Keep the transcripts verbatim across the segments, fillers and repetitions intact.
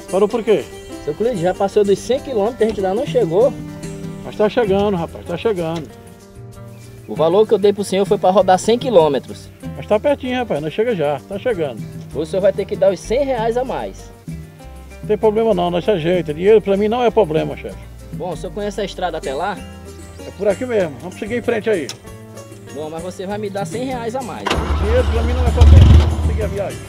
Parou por quê? Seu Cleides, já passou dos cem quilômetros, a gente ainda não chegou. Mas tá chegando, rapaz, tá chegando. O valor que eu dei pro senhor foi para rodar cem quilômetros. Mas tá pertinho, rapaz, nós chega já, tá chegando. O senhor vai ter que dar os cem reais a mais. Não tem problema não, nós se ajeita. Dinheiro pra mim não é problema, chefe. Bom, o senhor conhece a estrada até lá? É por aqui mesmo, vamos seguir em frente aí. Bom, mas você vai me dar cem reais a mais. Dinheiro pra mim não é problema, vamos seguir a viagem.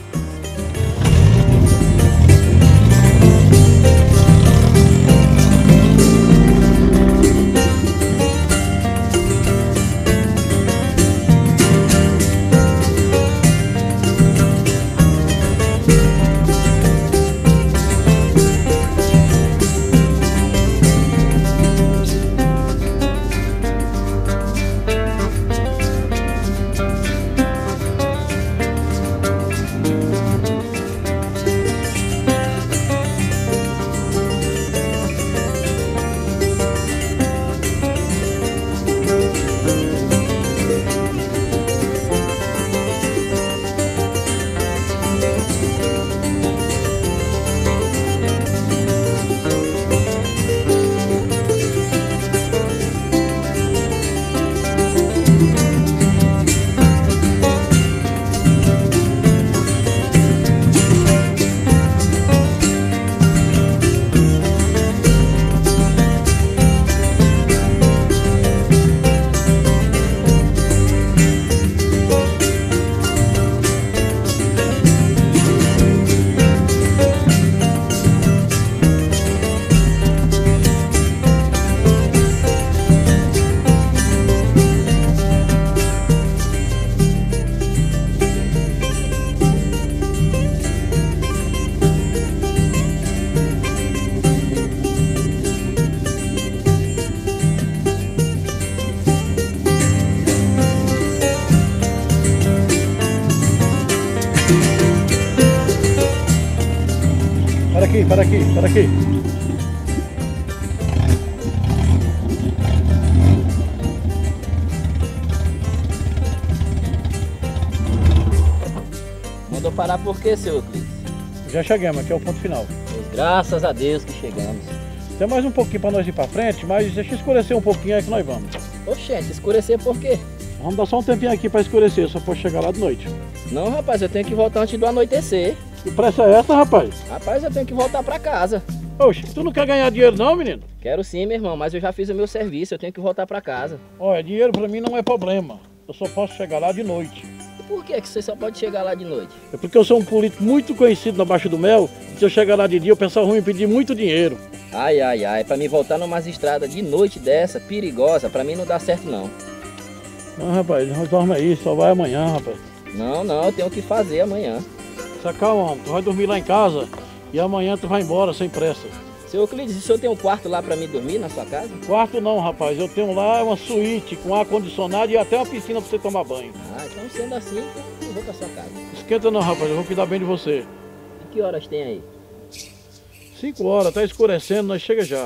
Para aqui, para aqui, para aqui. Mandou parar por quê, seu Euclides? Já chegamos, aqui é o ponto final. Pois, graças a Deus que chegamos. Tem mais um pouquinho para nós ir para frente, mas deixa escurecer um pouquinho aí que nós vamos. Oxente, escurecer por quê? Vamos dar só um tempinho aqui para escurecer, só pode chegar lá de noite. Não, rapaz, eu tenho que voltar antes do anoitecer. Que pressa é essa, rapaz? Rapaz, eu tenho que voltar pra casa. Oxe, tu não quer ganhar dinheiro não, menino? Quero sim, meu irmão, mas eu já fiz o meu serviço, eu tenho que voltar pra casa. Olha, dinheiro para mim não é problema. Eu só posso chegar lá de noite. E por que que você só pode chegar lá de noite? É porque eu sou um político muito conhecido na Baixa do Mel. E se eu chegar lá de dia, o pessoal vai me pedir muito dinheiro. Ai, ai, ai, pra mim voltar numa estrada de noite dessa, perigosa, pra mim não dá certo não. Não, rapaz, nós dorme aí, só vai amanhã, rapaz. Não, não, eu tenho que fazer amanhã. Se acalma, tu vai dormir lá em casa e amanhã tu vai embora sem pressa. Seu Euclides, o senhor tem um quarto lá pra mim dormir na sua casa? Quarto não, rapaz, eu tenho lá uma suíte com ar-condicionado e até uma piscina pra você tomar banho. Ah, então sendo assim, então eu vou pra sua casa. Esquenta não, rapaz, eu vou cuidar bem de você. E que horas tem aí? Cinco horas, tá escurecendo, nós chega já.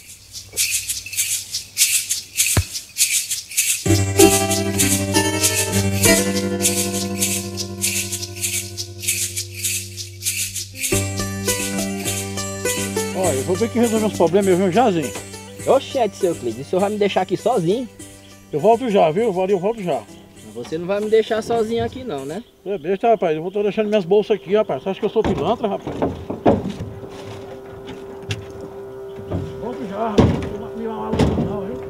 Olha, eu vou ver que resolver uns problemas, eu venho jazinho. Oxente, seu Euclides, o senhor vai me deixar aqui sozinho? Eu volto já, viu? Eu volto já. Você não vai me deixar sozinho aqui não, né? É besta, rapaz, eu vou tô deixando minhas bolsas aqui, rapaz. Você acha que eu sou pilantra, rapaz? Volto já, rapaz. Não vou me malar não, viu?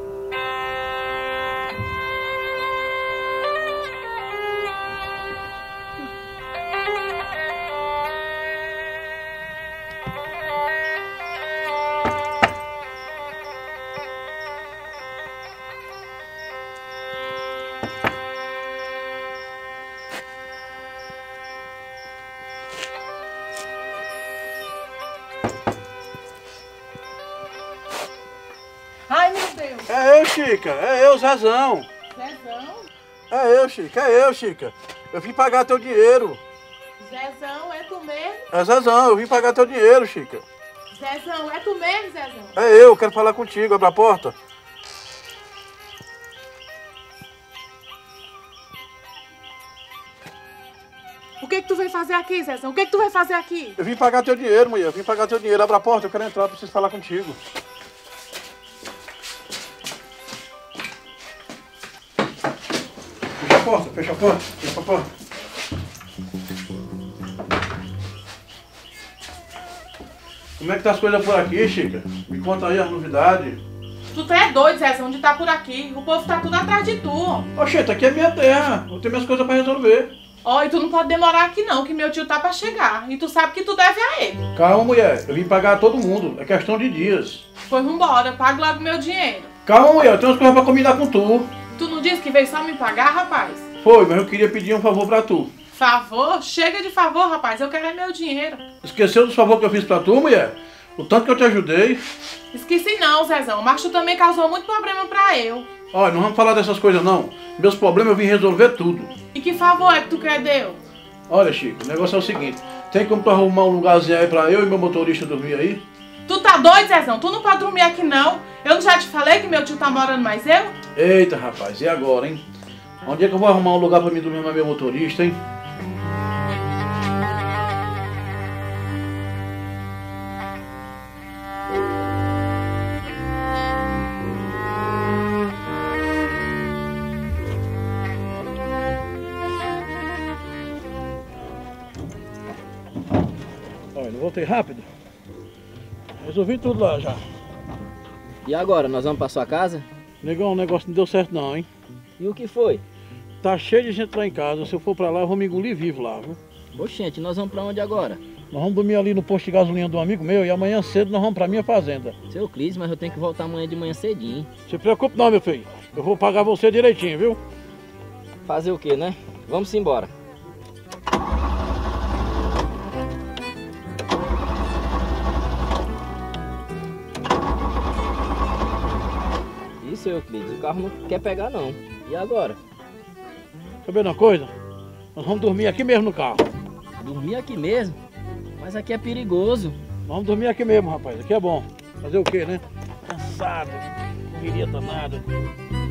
Ai, meu Deus. É eu, Chica. É eu, Zezão. Zezão? É eu, Chica. É eu, Chica. Eu vim pagar teu dinheiro. Zezão, é tu mesmo? É Zezão, eu vim pagar teu dinheiro, Chica. Zezão, é tu mesmo, Zezão? É eu, quero falar contigo. Abre a porta. O que que tu veio fazer aqui? aqui, Zezão. O que, que tu vai fazer aqui? Eu vim pagar teu dinheiro, mulher. Eu vim pagar teu dinheiro. Abra a porta, eu quero entrar, eu preciso falar contigo. Fecha a porta, fecha a porta, fecha a porta. Como é que tá as coisas por aqui, Chica? Me conta aí as novidades. Tu tá é doido, Zezão, de tá por aqui. O povo tá tudo atrás de tu. Oxente, aqui é minha terra. Eu tenho minhas coisas pra resolver. Ó, e tu não pode demorar aqui não, que meu tio tá pra chegar. E tu sabe que tu deve a ele. Calma, mulher. Eu vim pagar a todo mundo. É questão de dias. Pois vambora, paga logo meu dinheiro. Calma, mulher. Eu tenho umas coisas pra combinar com tu. Tu não disse que veio só me pagar, rapaz? Foi, mas eu queria pedir um favor pra tu. Favor? Chega de favor, rapaz. Eu quero é meu dinheiro. Esqueceu dos favores que eu fiz pra tu, mulher? O tanto que eu te ajudei. Esqueci não, Zezão. Mas tu também causou muito problema pra eu. Olha, não vamos falar dessas coisas não. Meus problemas eu vim resolver tudo. E que favor é que tu quer, Deus? Olha, Chico, o negócio é o seguinte. Tem como tu arrumar um lugarzinho aí pra eu e meu motorista dormir aí? Tu tá doido, Zezão? Tu não pode dormir aqui não. Eu não já te falei que meu tio tá morando mais eu? Eita, rapaz, e agora, hein? Onde é que eu vou arrumar um lugar pra mim dormir com meu motorista, hein? Olha, eu voltei rápido. Resolvi tudo lá já. E agora, nós vamos pra sua casa? Negão, o negócio não deu certo não, hein? E o que foi? Tá cheio de gente lá em casa. Se eu for pra lá, eu vou me engolir vivo lá, viu? Oxente, nós vamos pra onde agora? Nós vamos dormir ali no posto de gasolina do amigo meu e amanhã cedo nós vamos pra minha fazenda. Seu Clis, mas eu tenho que voltar amanhã de manhã cedinho. Se preocupe não, meu filho. Eu vou pagar você direitinho, viu? Fazer o que, né? Vamos embora. Isso, Euclides, o carro não quer pegar não. E agora? Sabendo uma coisa? Nós vamos dormir aqui mesmo no carro. Dormir aqui mesmo? Mas aqui é perigoso. Nós vamos dormir aqui mesmo, rapaz. Aqui é bom. Fazer o quê, né? Cansado. Correria danada.